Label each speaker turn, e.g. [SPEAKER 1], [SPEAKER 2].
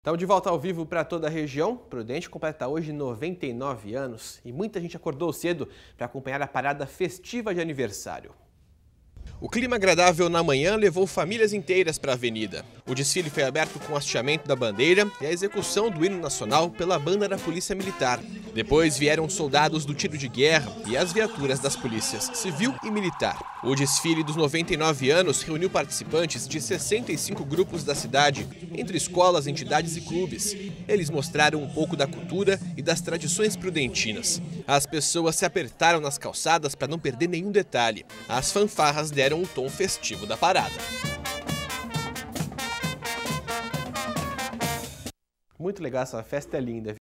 [SPEAKER 1] Estamos de volta ao vivo para toda a região. Prudente completa hoje 99 anos e muita gente acordou cedo para acompanhar a parada festiva de aniversário. O clima agradável na manhã levou famílias inteiras para a avenida. O desfile foi aberto com o hasteamento da bandeira e a execução do hino nacional pela banda da Polícia Militar. Depois vieram soldados do tiro de guerra e as viaturas das polícias civil e militar. O desfile dos 99 anos reuniu participantes de 65 grupos da cidade, entre escolas, entidades e clubes. Eles mostraram um pouco da cultura e das tradições prudentinas. As pessoas se apertaram nas calçadas para não perder nenhum detalhe. As fanfarras deram o tom festivo da parada. Muito legal, essa festa é linda.